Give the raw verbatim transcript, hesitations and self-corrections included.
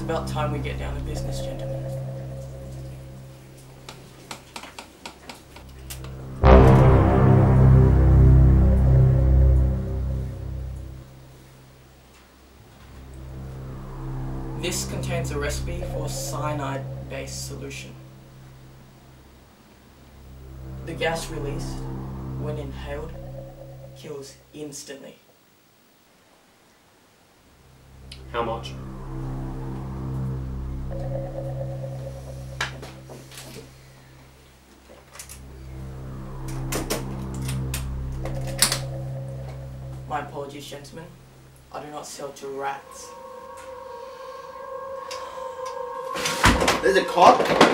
about time we get down to business, gentlemen. This contains a recipe for a cyanide-based solution. The gas released, when inhaled, kills instantly. How much? My apologies, gentlemen. I do not sell to rats. There's a cop.